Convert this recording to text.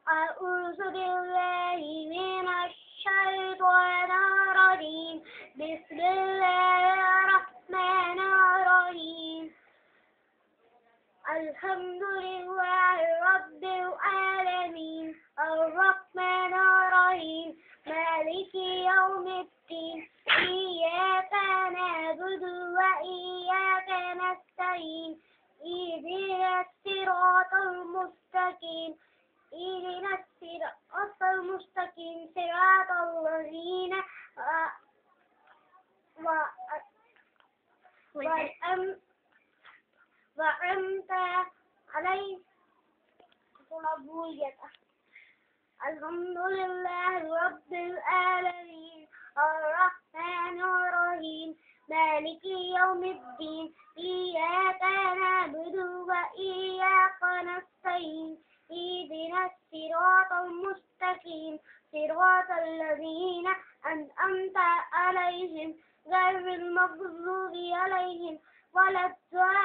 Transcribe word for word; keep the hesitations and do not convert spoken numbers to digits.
أعوذ بالله من الشيطان الرجيم. بسم الله الرحمن الرحيم. الحمد لله رب العالمين الرحمن الرحيم مالك يوم الدين إياك نعبد وإياك نستعين اهدنا الصراط المستقيم اهدنا الصراط المستقيم صراط الذين وأنعمت عليهم. الحمد لله رب العالمين الرحمن الرحيم مالك يوم الدين إياك نعبد وإياك نستعين اهدنا الصراط المستقيم صراط الذين أنعمت عليهم غير المغضوب عليهم ولا الضالين.